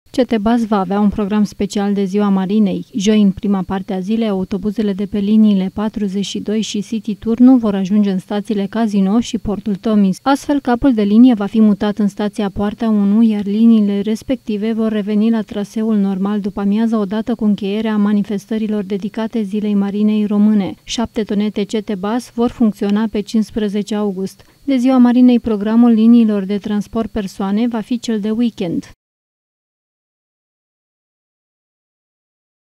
CT-Bus va avea un program special de Ziua Marinei. Joi, în prima parte a zilei, autobuzele de pe liniile 42 și City Tour nu vor ajunge în stațiile Casino și Portul Tomis. Astfel, capul de linie va fi mutat în stația Poarta 1, iar liniile respective vor reveni la traseul normal după amiază, odată cu încheierea manifestărilor dedicate Zilei Marinei Române. 7 tonete CT-Bus vor funcționa pe 15 august. De Ziua Marinei, programul liniilor de transport persoane va fi cel de weekend.